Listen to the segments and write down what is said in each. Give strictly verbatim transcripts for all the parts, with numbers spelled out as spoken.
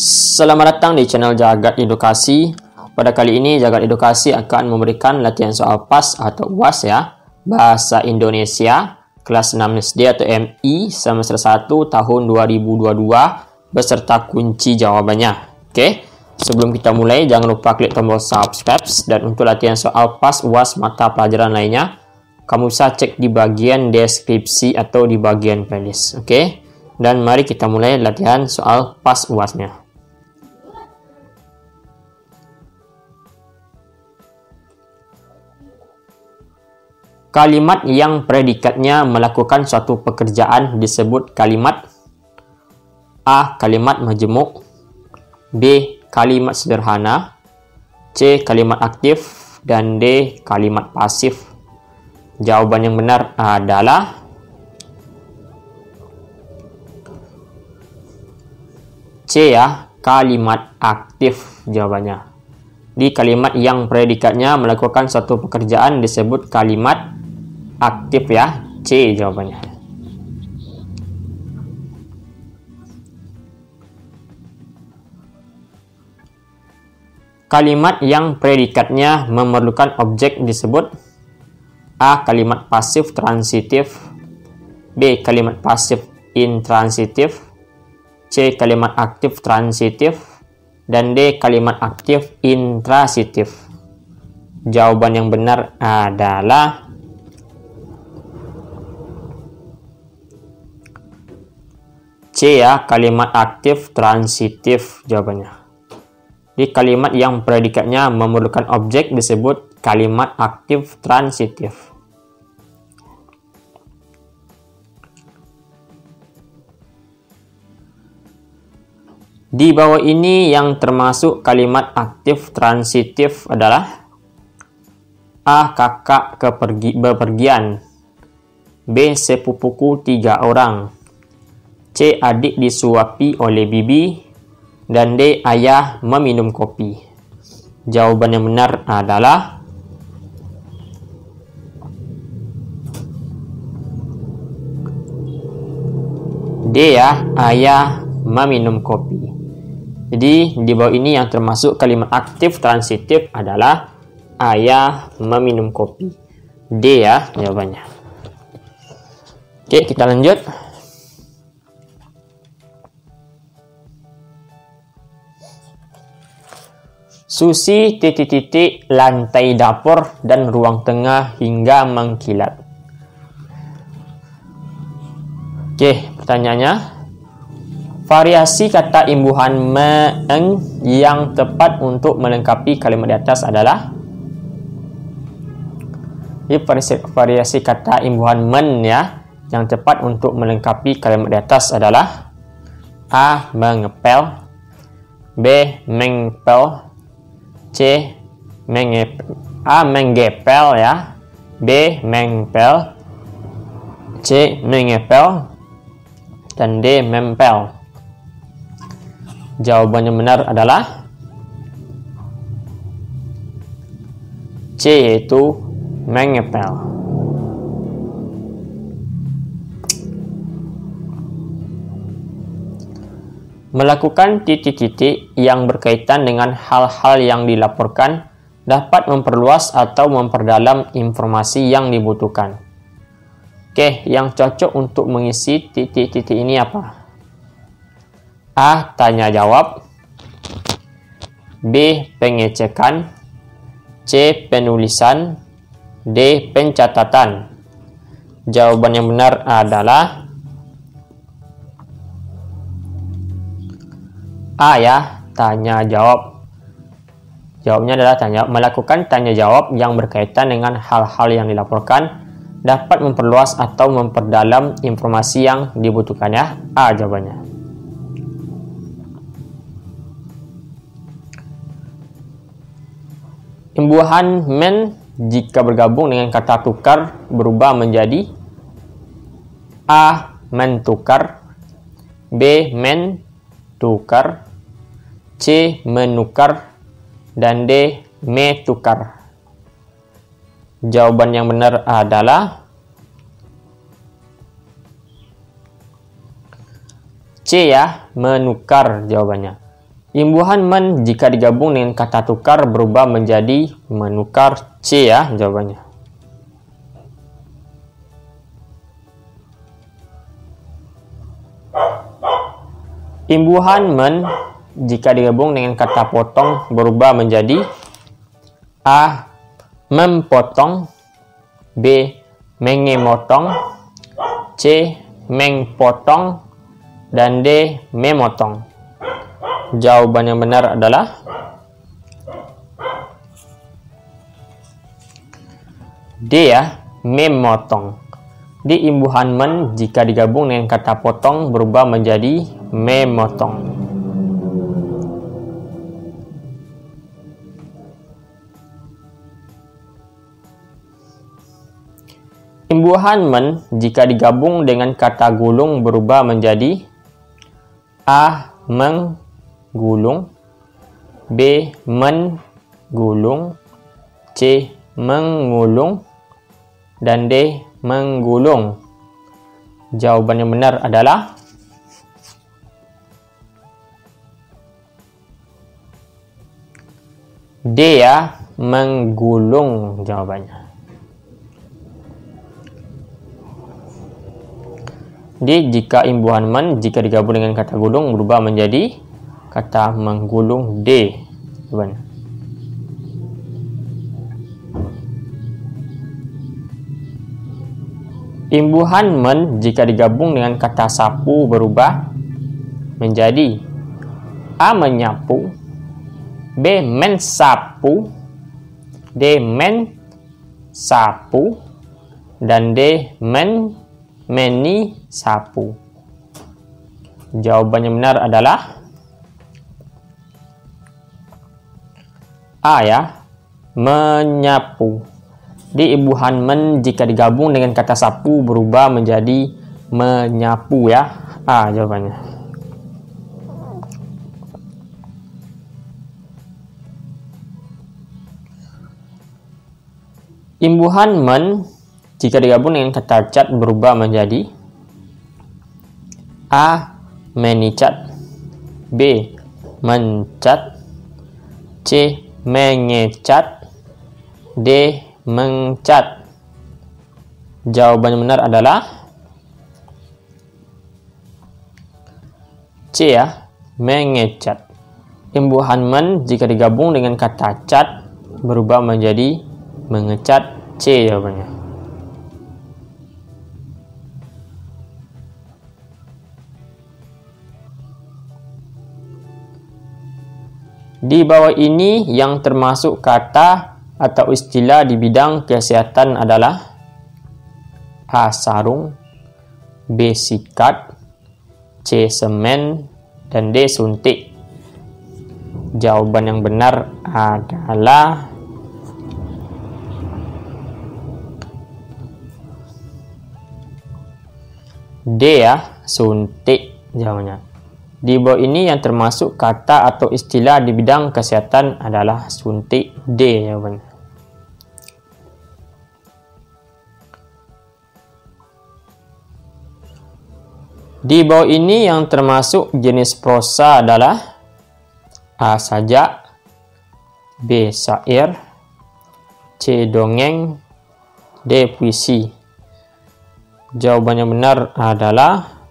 Selamat datang di channel Jagat Edukasi. Pada kali ini Jagat Edukasi akan memberikan latihan soal P A S atau U A S ya, Bahasa Indonesia kelas enam S D atau M I semester satu tahun dua ribu dua puluh dua beserta kunci jawabannya. Oke. Sebelum kita mulai jangan lupa klik tombol subscribe, dan untuk latihan soal P A S U A S mata pelajaran lainnya kamu bisa cek di bagian deskripsi atau di bagian playlist. Oke. Dan mari kita mulai latihan soal P A S U A S-nya. Kalimat yang predikatnya melakukan suatu pekerjaan disebut kalimat A. Kalimat majemuk, B. Kalimat sederhana, C. Kalimat aktif, dan D. Kalimat pasif. Jawaban yang benar adalah C ya, kalimat aktif jawabannya. Di kalimat yang predikatnya melakukan suatu pekerjaan disebut kalimat aktif ya, C jawabannya. Kalimat yang predikatnya memerlukan objek disebut A. Kalimat pasif transitif, B. Kalimat pasif intransitif, C. Kalimat aktif transitif, dan D. Kalimat aktif intransitif. Jawaban yang benar adalah C ya, kalimat aktif transitif jawabannya. Di kalimat yang predikatnya memerlukan objek disebut kalimat aktif transitif. Di bawah ini yang termasuk kalimat aktif transitif adalah A. Kakak kepergi, bepergian, B. Sepupuku tiga orang, C. Adik disuapi oleh bibi, dan D. Ayah meminum kopi. Jawaban yang benar adalah D ya, ayah meminum kopi. Jadi di bawah ini yang termasuk kalimat aktif transitif adalah ayah meminum kopi. D ya jawabannya. Oke, kita lanjut. Susi titik-titik lantai dapur dan ruang tengah hingga mengkilat. Oke, pertanyaannya. Variasi kata imbuhan meng yang tepat untuk melengkapi kalimat di atas adalah Jadi variasi, variasi kata imbuhan men ya yang tepat untuk melengkapi kalimat di atas adalah A. Mengepel, B. Mengepel, C. Mengepel, A. Menggepel ya, B. Mengepel, C. Mengepel, dan D. Mempel. Jawaban yang benar adalah C, yaitu mengepel. Melakukan titik-titik yang berkaitan dengan hal-hal yang dilaporkan dapat memperluas atau memperdalam informasi yang dibutuhkan. Oke, yang cocok untuk mengisi titik-titik ini apa? A. Tanya jawab, B. Pengecekan, C. Penulisan, D. Pencatatan. Jawaban yang benar adalah A ya, tanya jawab. Jawabnya adalah tanya, melakukan tanya jawab yang berkaitan dengan hal-hal yang dilaporkan dapat memperluas atau memperdalam informasi yang dibutuhkan ya. A jawabannya. Imbuhan men jika bergabung dengan kata tukar berubah menjadi A. Mentukar, B. Mentukar, C. Menukar, dan D. Metukar. Jawaban yang benar adalah C ya, menukar jawabannya. Imbuhan men jika digabung dengan kata tukar berubah menjadi menukar. C ya jawabannya. Imbuhan men jika digabung dengan kata potong berubah menjadi A. Mempotong, B. Mengemotong, C. Mengpotong, dan D. Memotong. Jawaban yang benar adalah D ya, memotong. Di imbuhan men jika digabung dengan kata potong berubah menjadi memotong. Imbuhan men jika digabung dengan kata gulung berubah menjadi A. Menggulung, B. Menggulung, C. Mengulung, dan D. Menggulung. Jawaban yang benar adalah D ya, menggulung jawabannya. D jika imbuhan men jika digabung dengan kata gulung berubah menjadi kata menggulung. D jawabannya. Imbuhan men jika digabung dengan kata sapu berubah menjadi A. Menyapu, B. Mensapu, D. Mensapu, dan D. Men Meni sapu. Jawaban yang benar adalah A ya, menyapu. Di imbuhan men jika digabung dengan kata sapu berubah menjadi menyapu ya. A jawabannya. Imbuhan men jika digabung dengan kata cat berubah menjadi A. Menicat, B. Mencat, C. Mengecat, D. Mengcat. Jawaban yang benar adalah C ya, mengecat. Imbuhan men jika digabung dengan kata cat berubah menjadi mengecat. C jawabannya. Di bawah ini yang termasuk kata atau istilah di bidang kesehatan adalah A. Sarung, B. Sikat, C. Semen, dan D. Suntik. Jawaban yang benar adalah D ya, suntik jawabannya. Di bawah ini yang termasuk kata atau istilah di bidang kesehatan adalah suntik. D jawabannya. Di bawah ini yang termasuk jenis prosa adalah A. Sajak, B. Syair, C. Dongeng, D. Puisi. Jawaban yang benar adalah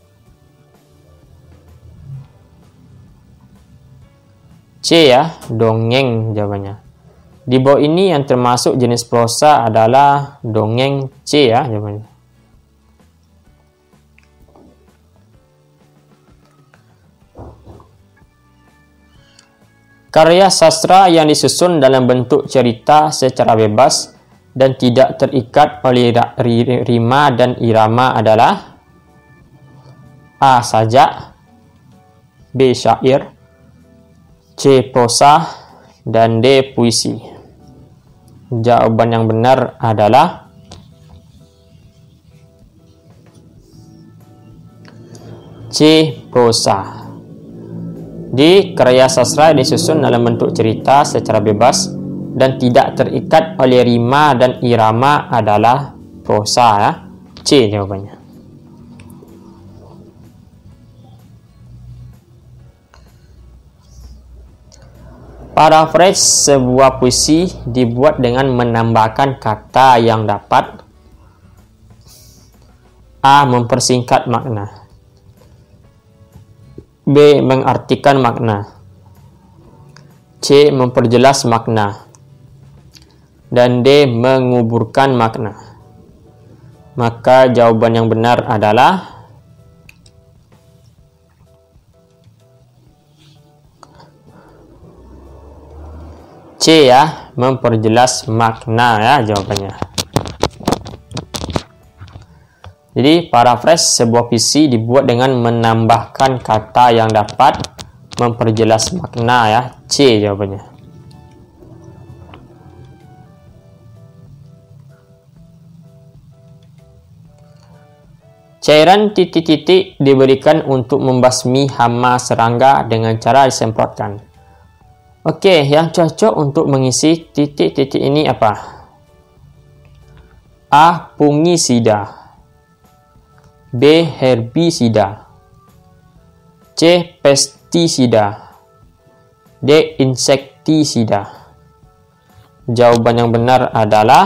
C ya, dongeng jawabannya. Di bawah ini yang termasuk jenis prosa adalah dongeng. C ya jawabannya. Karya sastra yang disusun dalam bentuk cerita secara bebas dan tidak terikat oleh rima dan irama adalah A. Sajak, B. Syair, C. Prosa, dan D. Puisi. Jawaban yang benar adalah C. Prosa. Di karya sastra disusun dalam bentuk cerita secara bebas dan tidak terikat oleh rima dan irama adalah prosa ya. C jawabannya. Paraphrase sebuah puisi dibuat dengan menambahkan kata yang dapat A. Mempersingkat makna, B. Mengartikan makna, C. Memperjelas makna, dan D. Menguburkan makna. Maka jawaban yang benar adalah C ya, memperjelas makna ya jawabannya. Jadi paraphrase sebuah puisi dibuat dengan menambahkan kata yang dapat memperjelas makna ya. C jawabannya. Cairan titik-titik diberikan untuk membasmi hama serangga dengan cara disemprotkan. Oke, yang cocok untuk mengisi titik-titik ini apa? A. Fungisida, B. Herbisida, C. Pestisida, D. Insektisida. Jawaban yang benar adalah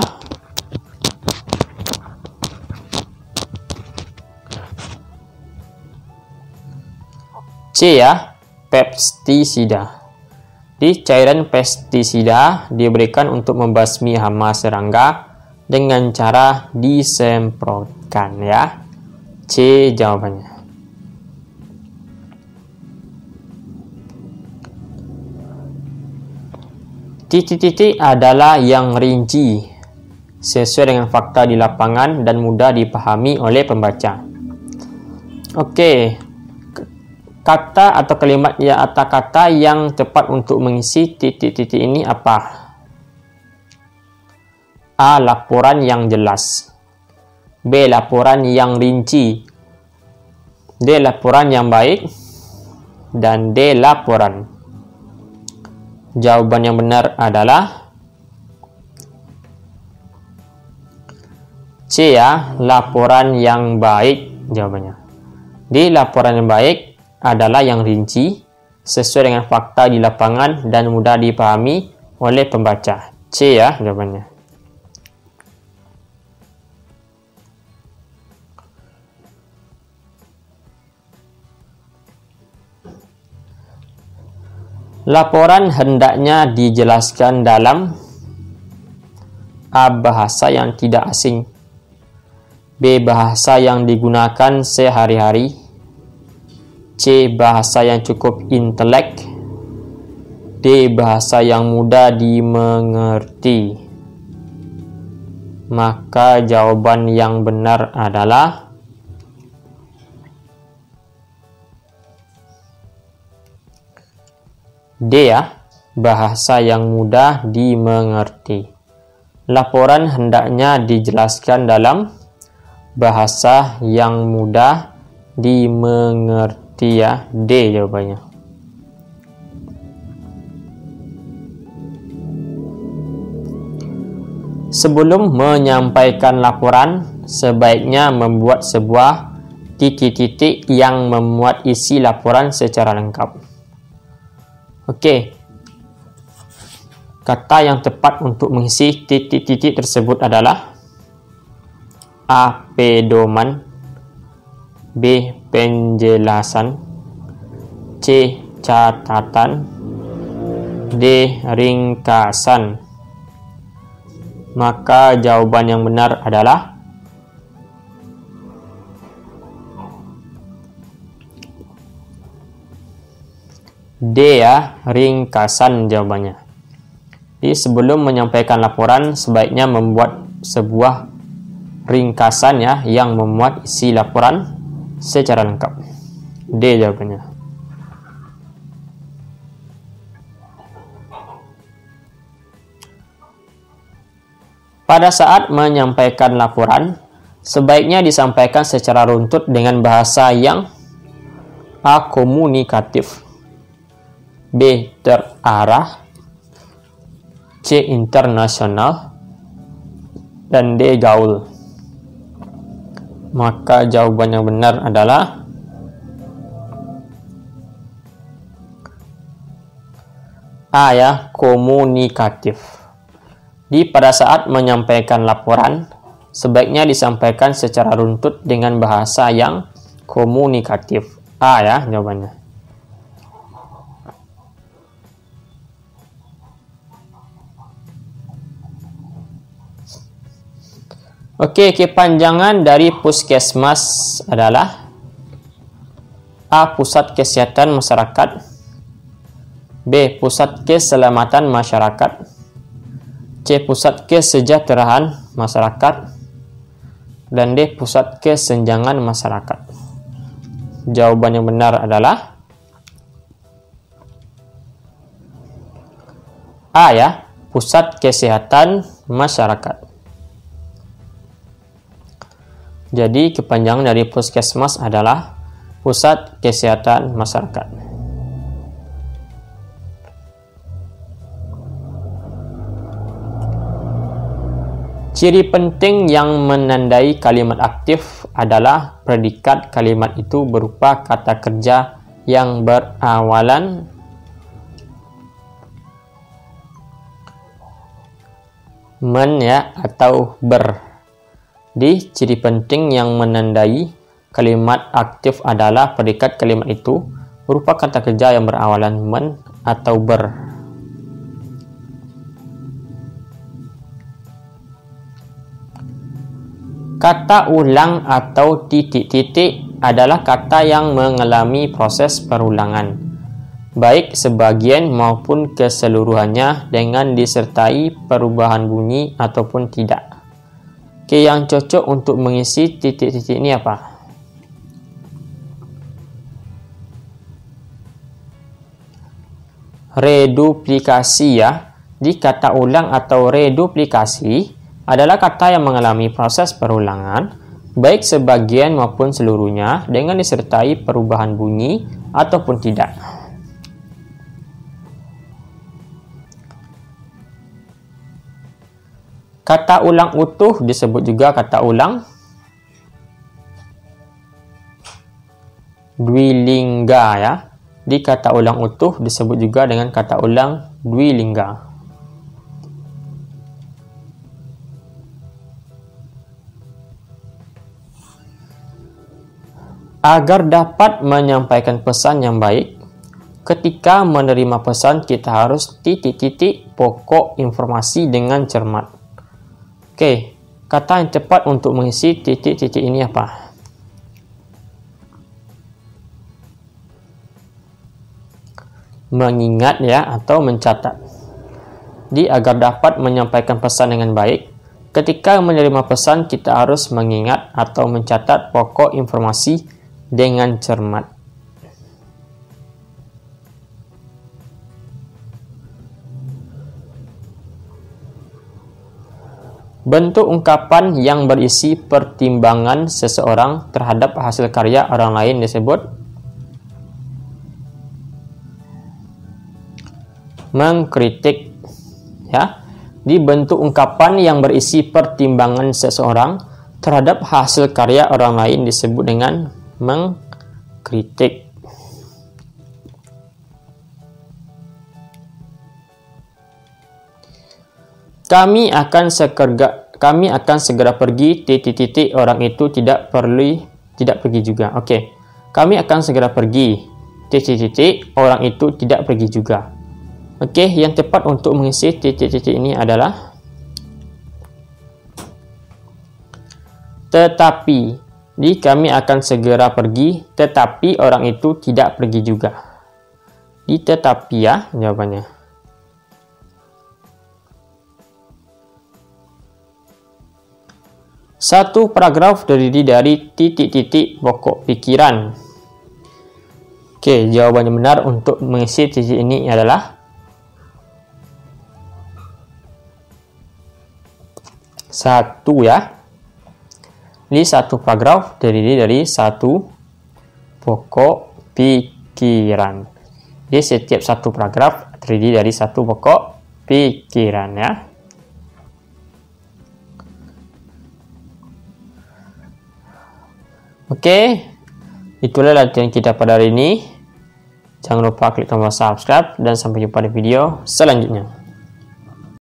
C ya, pestisida. Di cairan pestisida diberikan untuk membasmi hama serangga dengan cara disemprotkan ya. C jawabannya. Titik-titik adalah yang rinci, sesuai dengan fakta di lapangan dan mudah dipahami oleh pembaca. Oke, kata atau kalimat ya atau kata yang tepat untuk mengisi titik-titik ini apa? A. Laporan yang jelas, B. Laporan yang rinci, D. Laporan yang baik, dan D. Laporan. Jawaban yang benar adalah C ya, laporan yang baik jawabannya. Di laporan yang baik adalah yang rinci, sesuai dengan fakta di lapangan dan mudah dipahami oleh pembaca. C ya jawabannya. Laporan hendaknya dijelaskan dalam A. Bahasa yang tidak asing, B. Bahasa yang digunakan sehari-hari, C. Bahasa yang cukup intelek, D. Bahasa yang mudah dimengerti. Maka jawaban yang benar adalah D ya, bahasa yang mudah dimengerti. Laporan hendaknya dijelaskan dalam bahasa yang mudah dimengerti ya. D jawabannya. Sebelum menyampaikan laporan, sebaiknya membuat sebuah titik-titik yang memuat isi laporan secara lengkap. Oke, kata yang tepat untuk mengisi titik-titik tersebut adalah A. Pedoman, B. Penjelasan, C. Catatan, D. Ringkasan. Maka jawaban yang benar adalah D ya, ringkasan jawabannya. Jadi sebelum menyampaikan laporan, sebaiknya membuat sebuah ringkasan ya yang memuat isi laporan secara lengkap. D jawabannya. Pada saat menyampaikan laporan, sebaiknya disampaikan secara runtut dengan bahasa yang A. Komunikatif, B. Terarah, C. Internasional, dan D. Gaul. Maka jawaban yang benar adalah A ya, komunikatif. Di pada saat menyampaikan laporan, sebaiknya disampaikan secara runtut dengan bahasa yang komunikatif. A ya jawabannya. Oke, kepanjangan dari puskesmas adalah A. Pusat Kesehatan Masyarakat, B. Pusat Keselamatan Masyarakat, C. Pusat Kesejahteraan Masyarakat, dan D. Pusat Kesenjangan Masyarakat. Jawaban yang benar adalah A ya, Pusat Kesehatan Masyarakat. Jadi kepanjangan dari puskesmas adalah Pusat Kesehatan Masyarakat. Ciri penting yang menandai kalimat aktif adalah predikat kalimat itu berupa kata kerja yang berawalan men ya atau ber. Di ciri penting yang menandai kalimat aktif adalah predikat kalimat itu berupa kata kerja yang berawalan men atau ber. Kata ulang atau titik-titik adalah kata yang mengalami proses perulangan, baik sebagian maupun keseluruhannya dengan disertai perubahan bunyi ataupun tidak. Oke, yang cocok untuk mengisi titik-titik ini apa? Reduplikasi ya. Di kata ulang atau reduplikasi adalah kata yang mengalami proses perulangan, baik sebagian maupun seluruhnya, dengan disertai perubahan bunyi ataupun tidak. Kata ulang utuh disebut juga kata ulang dwilingga ya. Di kata ulang utuh disebut juga dengan kata ulang dwilingga. Agar dapat menyampaikan pesan yang baik, ketika menerima pesan kita harus titik-titik pokok informasi dengan cermat. Oke, kata yang tepat untuk mengisi titik-titik ini apa? Mengingat ya atau mencatat. Di agar dapat menyampaikan pesan dengan baik, ketika menerima pesan kita harus mengingat atau mencatat pokok informasi dengan cermat. Bentuk ungkapan yang berisi pertimbangan seseorang terhadap hasil karya orang lain disebut mengkritik ya. Di bentuk ungkapan yang berisi pertimbangan seseorang terhadap hasil karya orang lain disebut dengan mengkritik. Kami akan segera kami akan segera pergi titik-titik orang itu tidak perlu tidak pergi juga. Oke. Kami akan segera pergi titik-titik orang itu tidak pergi juga. Oke, yang tepat untuk mengisi titik-titik ini adalah tetapi. Di kami akan segera pergi, tetapi orang itu tidak pergi juga. Di tetapi ya jawabannya. Satu paragraf terdiri dari titik-titik pokok pikiran. Oke, jawaban yang benar untuk mengisi titik ini adalah satu ya. Ini satu paragraf terdiri dari satu pokok pikiran. Jadi setiap satu paragraf terdiri dari satu pokok pikiran ya. Oke, itulah latihan kita pada hari ini. Jangan lupa klik tombol subscribe dan sampai jumpa di video selanjutnya.